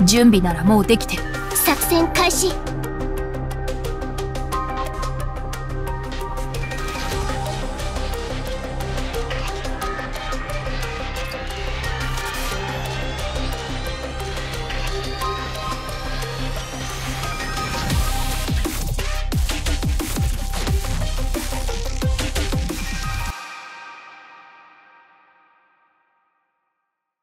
準備ならもうできてる。 作戦開始。